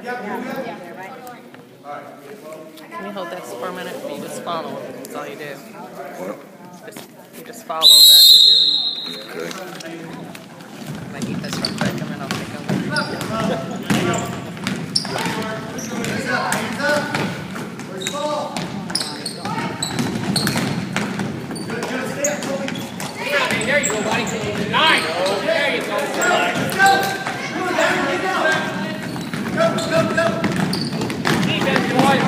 Can you hold this for a minute? You just follow it. That's all you do. You just follow that. Okay. I'm going to eat this real quick and then I'll take over. There you go, buddy. 9. There you go. Go. Defense, boys.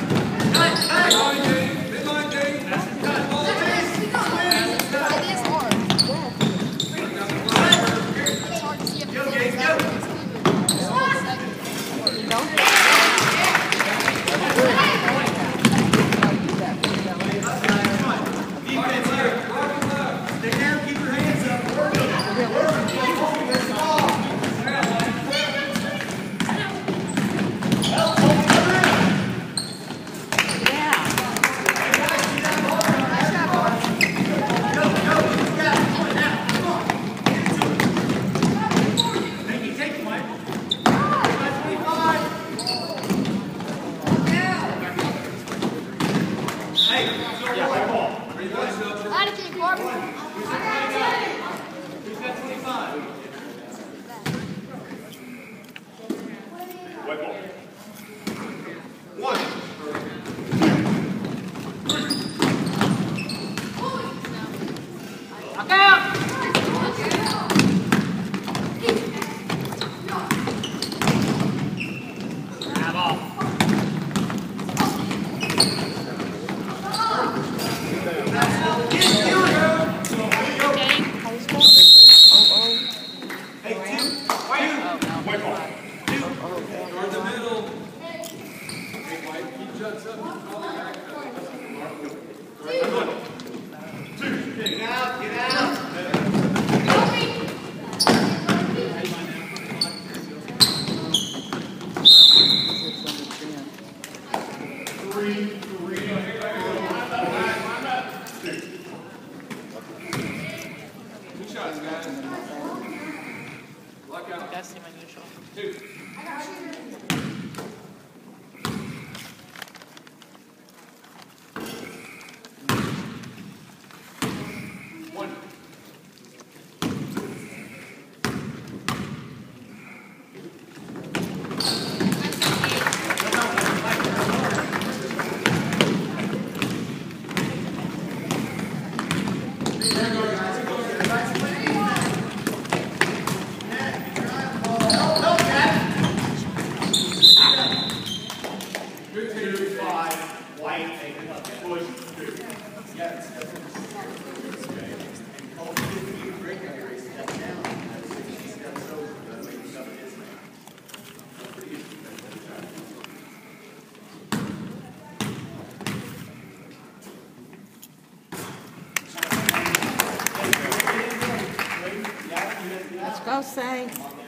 Go, Say.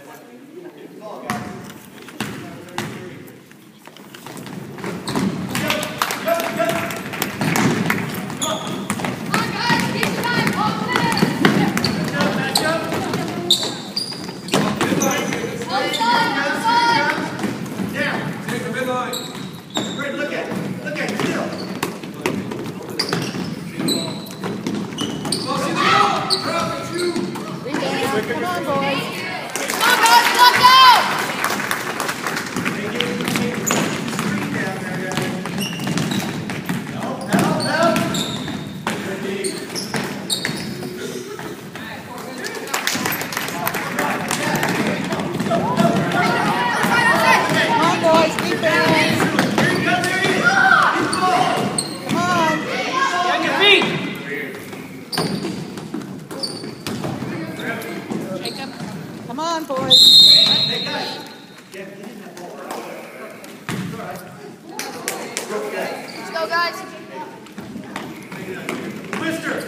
Come on, boys. Come on, guys, look out! Come on, boys, defense. Come on. On your feet. Come on, boys. Let's go, guys. Twister.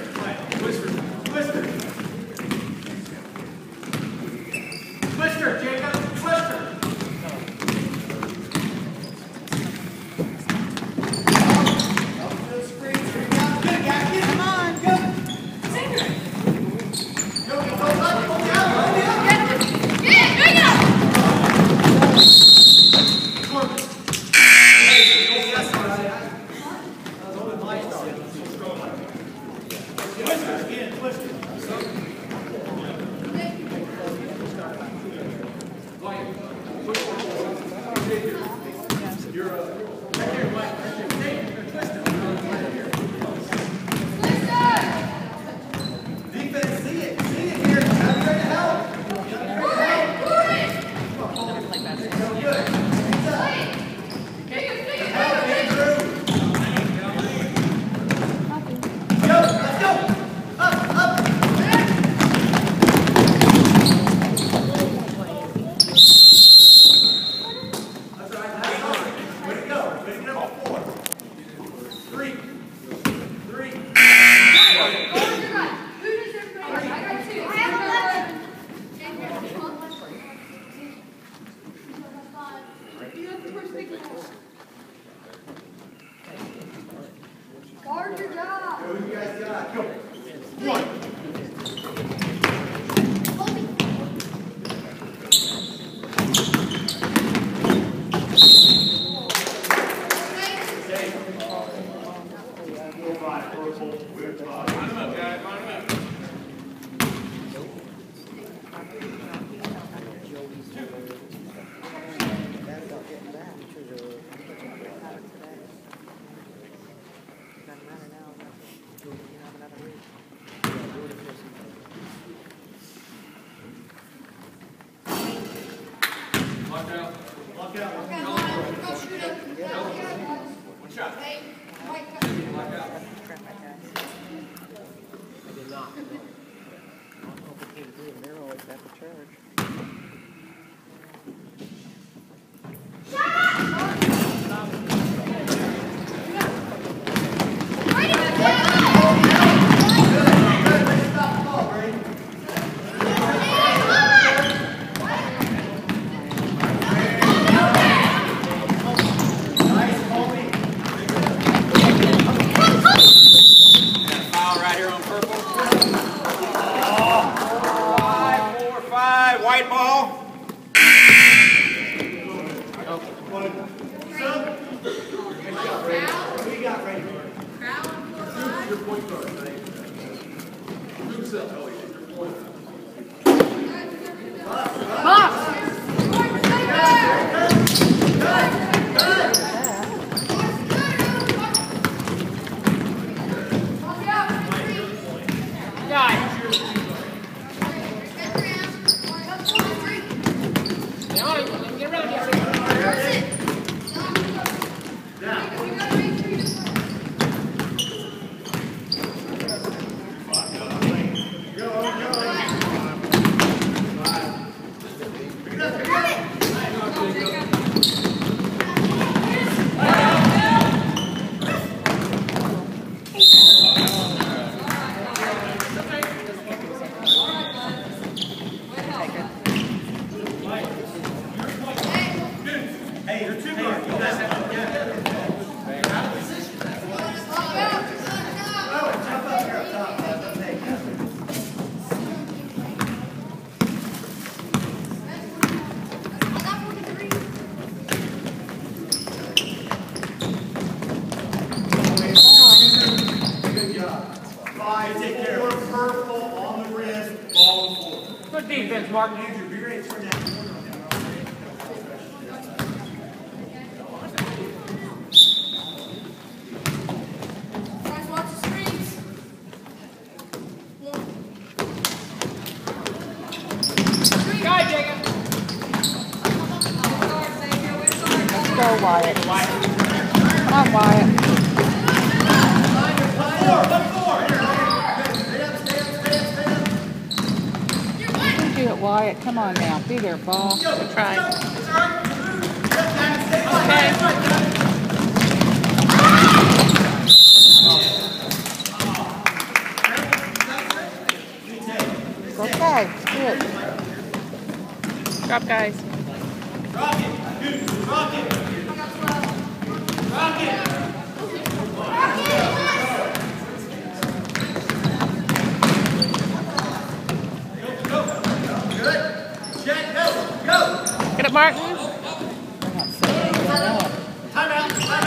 Twister, Jacob. Twister. Come on. Go. Guard your job. Go, you guys got. Go. White ball. What do you got, Frank? Your point guard, right? Take care. Purple on the wrist, ball on the floor. Good defense, Martin. Andrew, be ready to turn that corner on that corner. Guys, watch the screens. Go, Jacob. Go, Wyatt. Come on, Wyatt. Do it, Wyatt. Come on now. Be there, ball. Try. Okay. Okay. Good. Drop, guys. Get it, Martin. They're not setting anything up. Time out. They're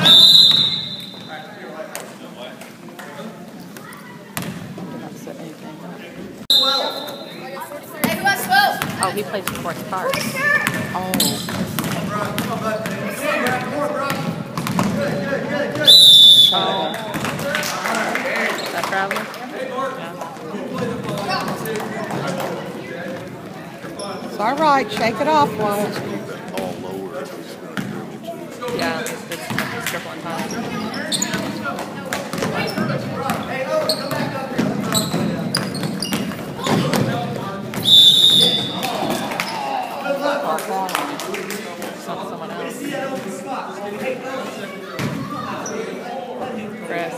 not setting anything up. 12. Hey, who has 12? Oh, he plays the fourth part. Sure. Oh. Come on, bud. All right, shake it off, Wyatt. All lower. It's gonna dribble too. Yeah, it's tripling time. Someone else. Chris.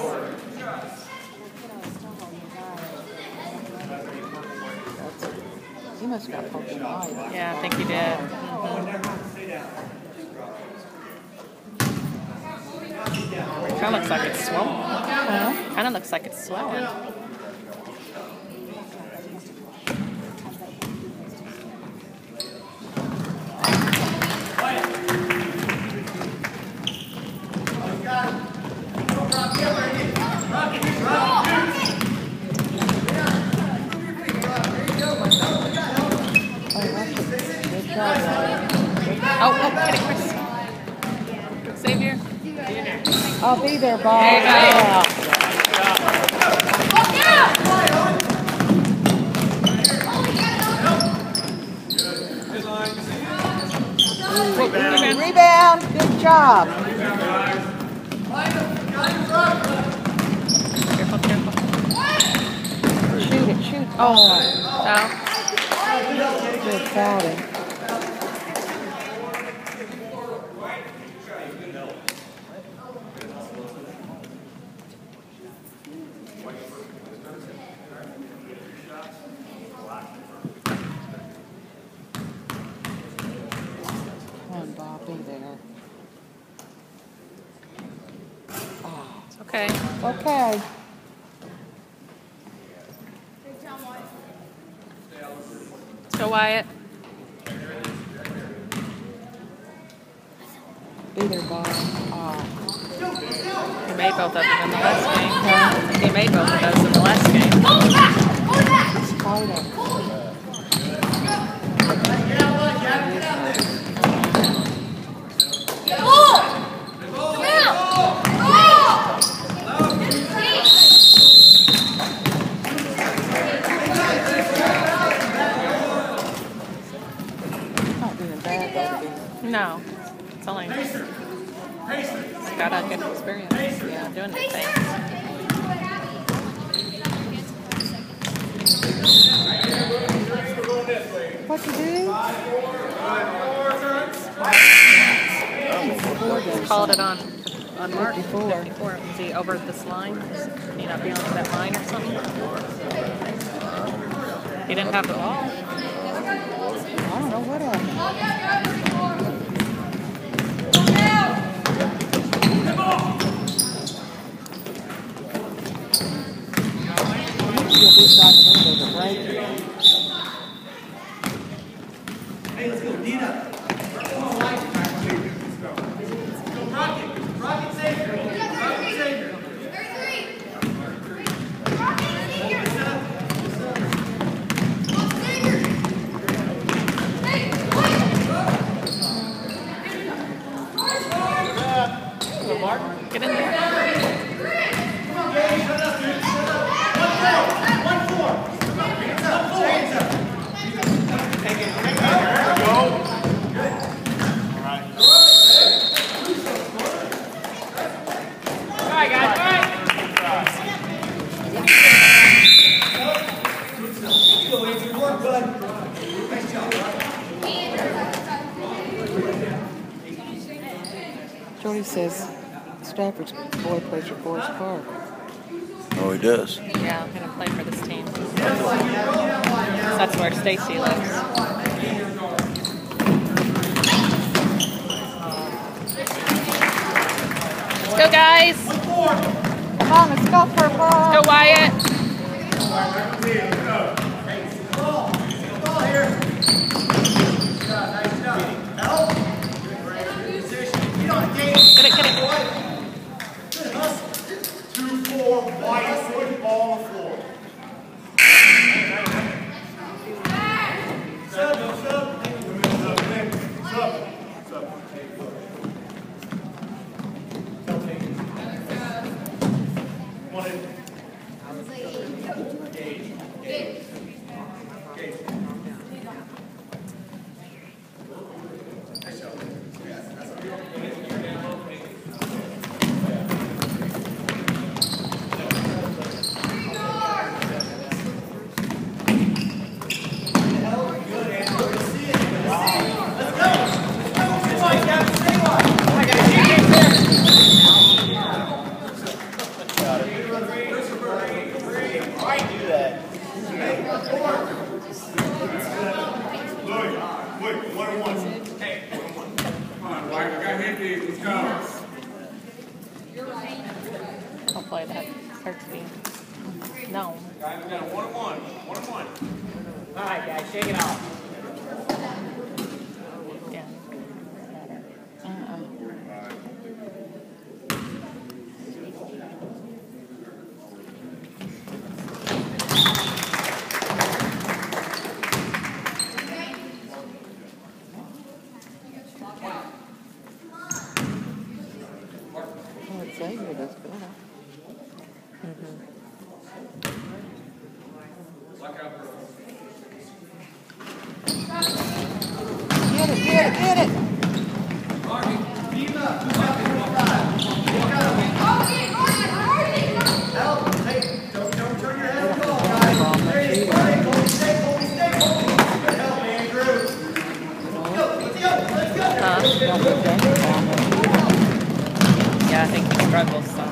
He must have got poked in the eye. Yeah, I think he did. Kind of looks like it's swollen. Huh? Kind of looks like it's swelling. Oh, get it, Chris. Xavier. I'll be there, Bob. There you go. Rebound. Good job. Careful, careful. Shoot it, shoot. Oh, foul. Good fouling. Come on, Bob, be there. It's okay. Okay. Let's go, Wyatt. Be there, Bob. Oh. He made both of them in the last game. He made both of those in the last game. It's tighter. Not doing bad, though, to be. No. It's only got a good experience. Yeah, doing the thing. What you do? Called it on Mark 54. 54. Is he over this line? Is he not beyond that line or something? He didn't have the ball. I don't know what happened. You'll be inside the window to break it. Hey, let's go. Nina. Come on, White. Go, Rocket. Rocket Xavier. Rocket Xavier. Get in there. Jody says Stafford's boy plays for Forest Park. Oh, he does. Yeah, I'm going to play for this team. That's where Stacy lives. Let's go, guys. Come on, let's go, Purple. Let's go, Wyatt. Get it, get it. 2-4, White, put the ball on the floor. Sub. Hopefully that starts being known. Guys, we got a 1-1. 1-1. All right, guys, shake it off. Yeah. Well, Xavier does good. Get it. Don't turn your head at all, guys. There it is. Stay, good help, Andrew. Let's go. Yeah, I think he struggles some.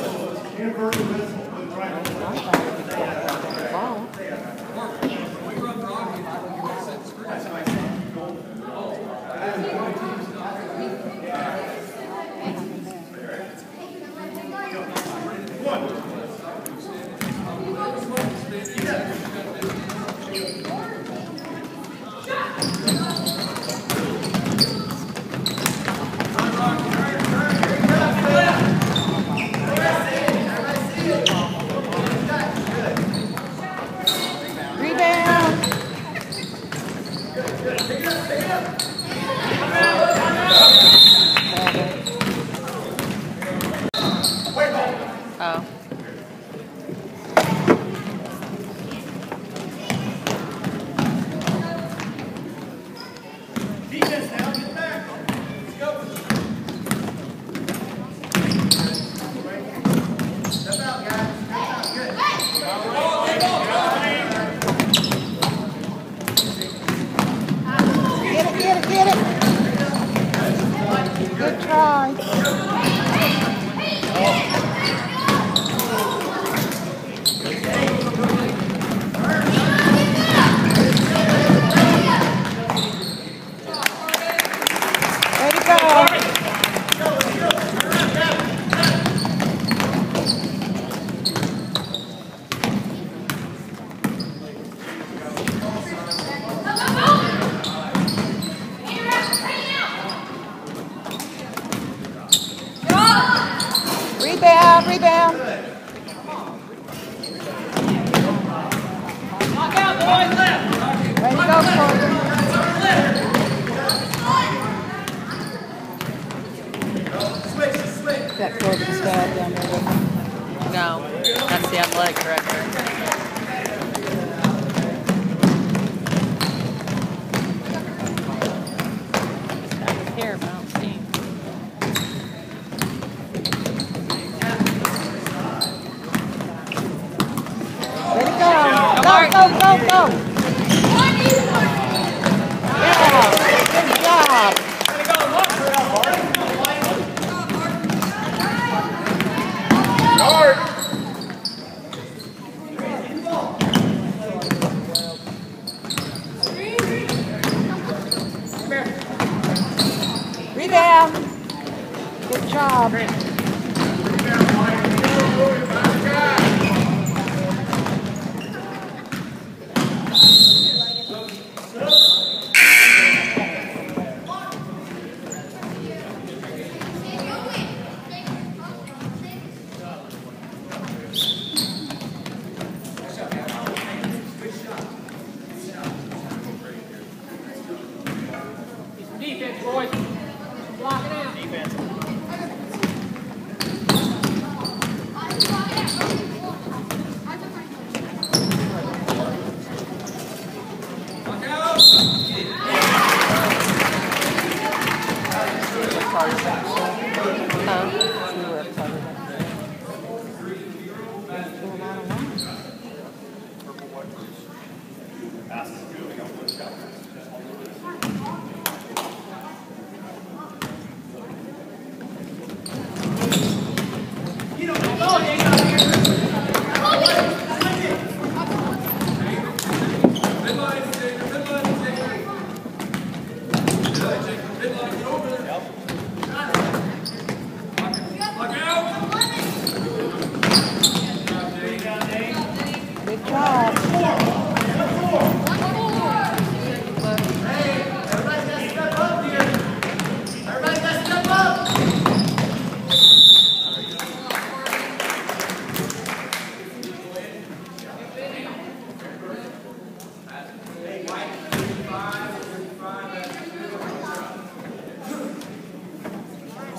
Oh. Defense now, get back. Let's go. Step out, guys. Step out. Good. Get it. Good try. Way to go. Rebound. Lock out, boys, left. Way to go, Colton. Switch. That Colton stab down there with him. No, that's the athletic director. Here, but I don't see him. Way to go. Go. Yeah, good job. Rebound. Good job. Defense, boys. Block it out. Defense.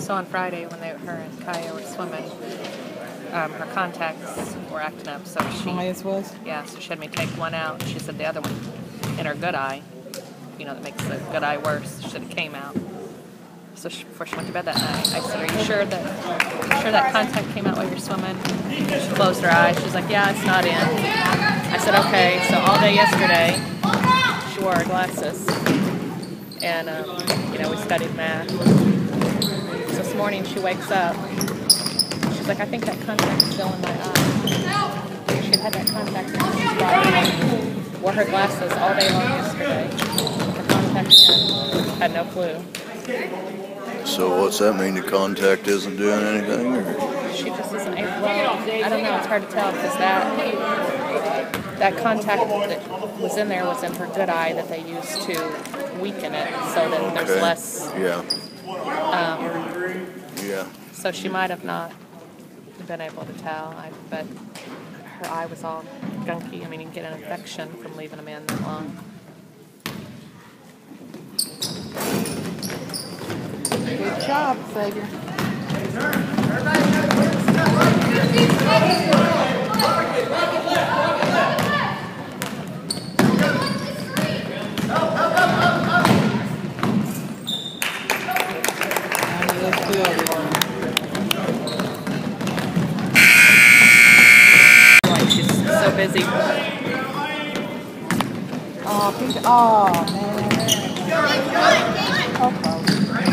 So on Friday, when her and Kaya were swimming, her contacts were acting up. So Kaya's was? yeah, so she had me take one out. She said the other one in her good eye, you know, that makes the good eye worse. She said it came out. So before she went to bed that night, I said, "Are you sure that contact came out while you're swimming?" She closed her eyes. She's like, "Yeah, it's not in." I said, "Okay." So all day yesterday, she wore her glasses, and you know, we studied math. So this morning she wakes up. She's like, "I think that contact's still in my eye." She had that contact in since Friday. Wore her glasses all day long yesterday. Her contact in. Had no clue. So what's that mean? The contact isn't doing anything? Or? She just isn't able. Well, I don't know. It's hard to tell because that contact that was in there was in her good eye that they used to weaken it so that there's Okay. less. Yeah. Yeah. So she might have not been able to tell. But her eye was all gunky. I mean, you can get an infection from leaving them in that long. Good job, Xavier. Like she's so busy. Oh, Peter. Oh, man. Okay.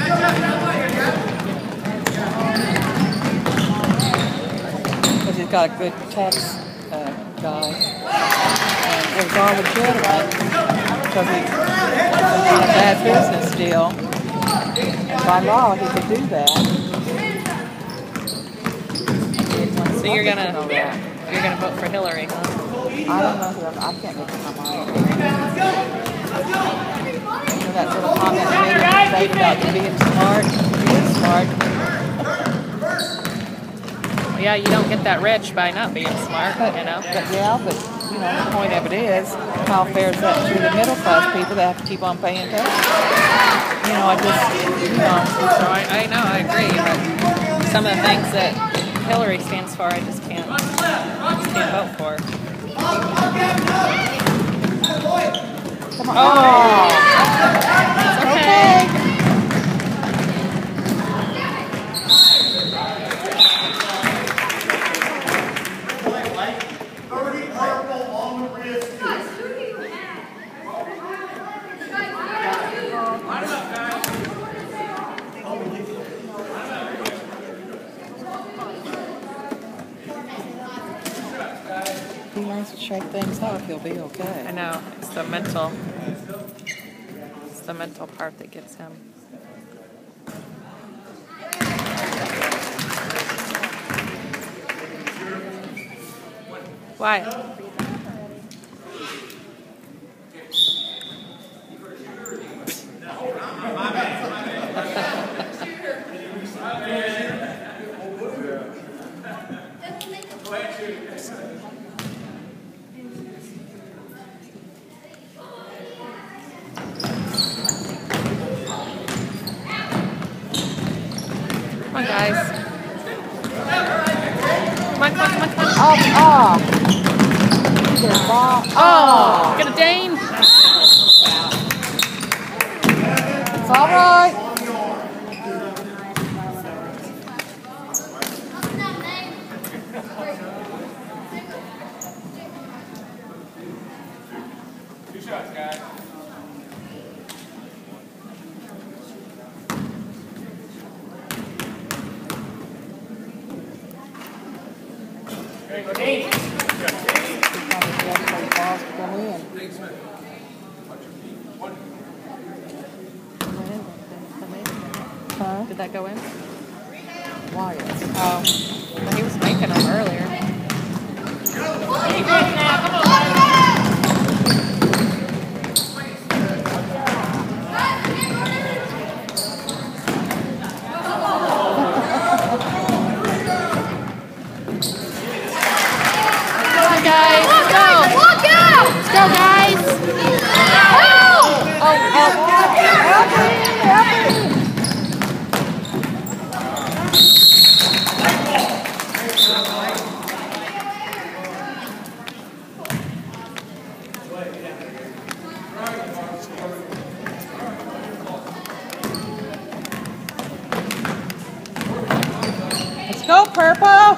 Because he's got a good tax guy. And it was all legitimate because he had a bad business deal. And by law, he could do that. So you're gonna vote for Hillary, huh? I don't know who I can't look at my mind. You know that little comment they made about being smart? Being smart. Yeah, you don't get that rich by not being smart, you know. But you know, the point of it is, how fair is that to the middle class people that have to keep on paying taxes? You know, So I know, I agree, but some of the things that Hillary stands for, I just can't vote for. come on. Oh, It's okay. If he learns to shake things off, he'll be okay. I know, it's the mental part that gets him. Wyatt. Come on, guys. Come on, come on, come on, come on. Oh, get a Dane. It's all right. Two shots, guys. Okay, go Dean. Huh? Did that go in? Wyatt. Oh, well, he was making them earlier. Come on, guys, let's go. Look out! Let's go, guys. Go, Purple!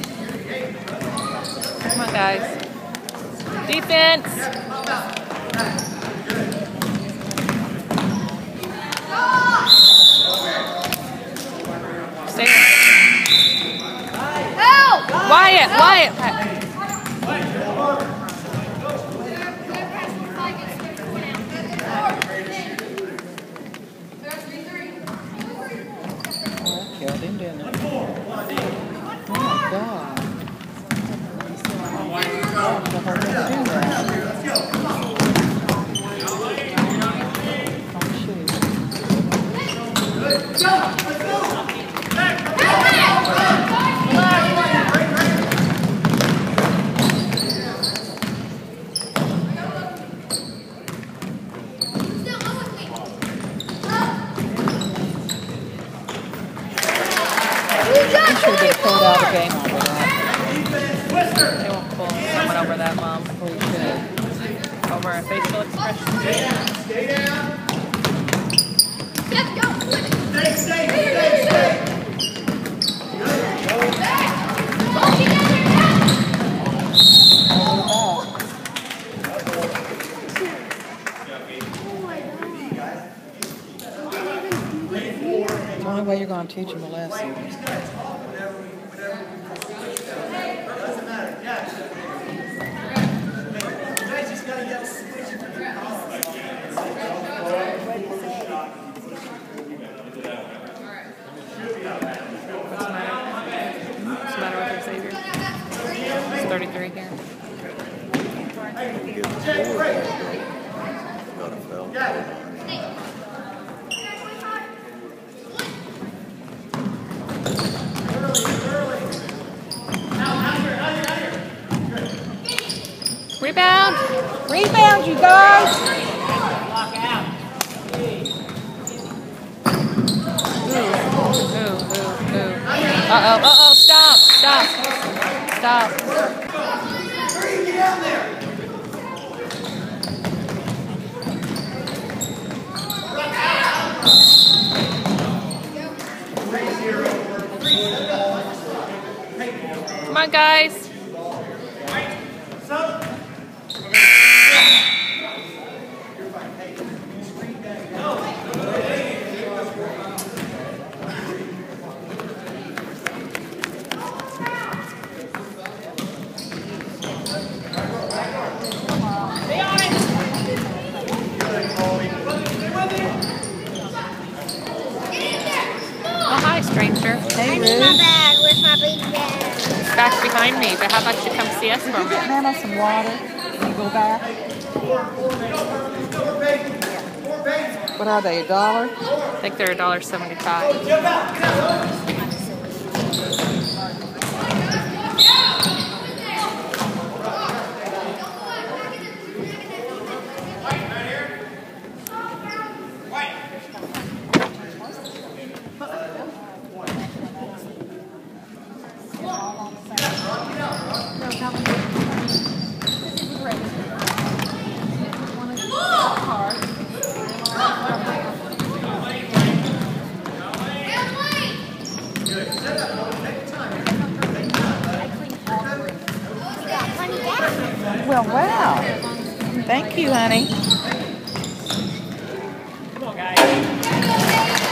Come on, guys. Defense. Stay. Help! Wyatt. Killed him, didn't it? Oh my God. Should have been pulled out of the game over that. They won't pull someone over that, Mom. We should. Over a facial expression. Stay down. Let's go. Stay. The only way you're going to teach them a lesson. What's the matter with Xavier? It's 33 here. Got a foul. Rebound. Rebound, you guys! Ooh. Uh-oh. Stop. Hurry, get down there. Come on, guys. Oh, hi, stranger. Hey, My Ruth. bag. Where's my big bag? It's back behind me, but how about you come see us for a Get minute? Nana some water and you go back. What are they, $1? I think they're $1.75. Jump out. Well, wow. Thank you, honey. Come on, guys.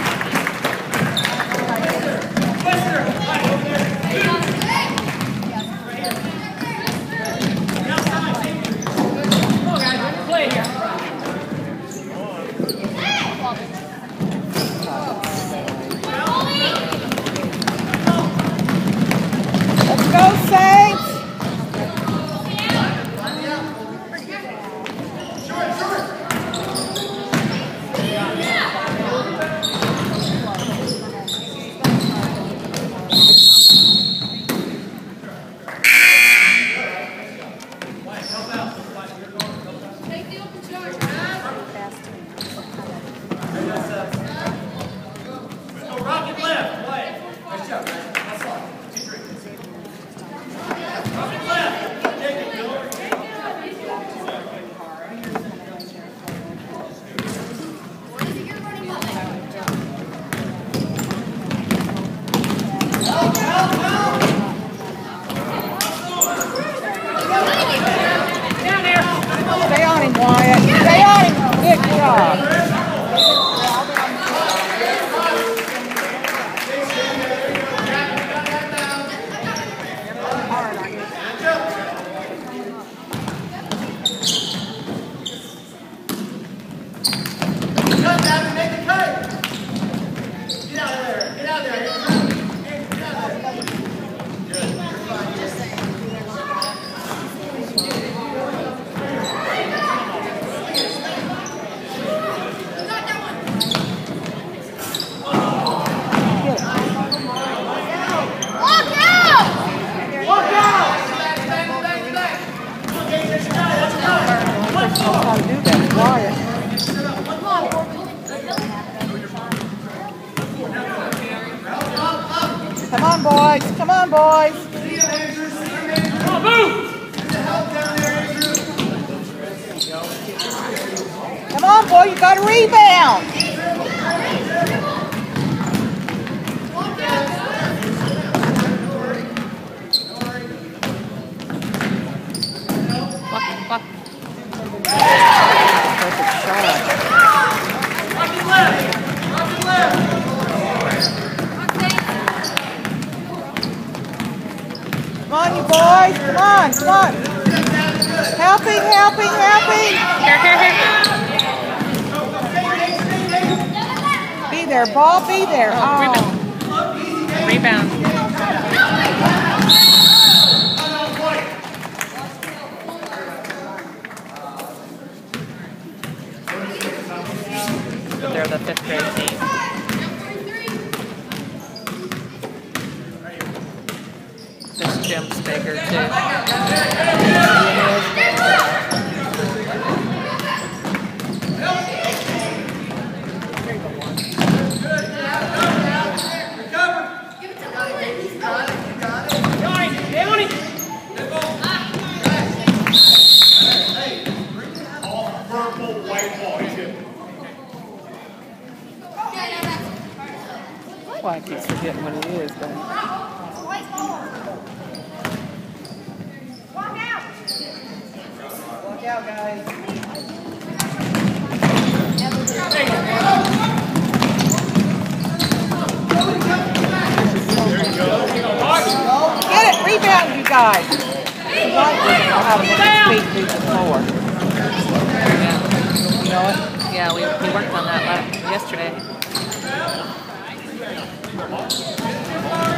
Come on, guys. Let's play here. Let's go, Saints. Rocket left. Play. Nice job, guys. That's all. 2-3. Rocket left. Take it, Miller. What is it you're running behind? Out. Stay on him, Wyatt. Stay on him. Good job. Cut, Gavin, make the cut. Get out of there. Get out of there. Get out of there. Walk out! Walk out. That's how to do that. Wyatt. Come on, boys. Come on, boys. Come on, move! Come on, boy. You got to rebound. Walk, walk. Perfect shot. Rock his left. Rock his left. Come on, you boys. Come on, come on. Helping, helping, helping. Here, here, here. Be there, ball. Be there. Oh. Rebound. They're the 5th grade team. This gym's bigger too. Purple, white ball. He's good. Why I keep forgetting what it is, but Walk out! watch out, guys. Get it, rebound, you guys. I'll have them feet through the floor. You know it? Yeah, we worked on that yesterday.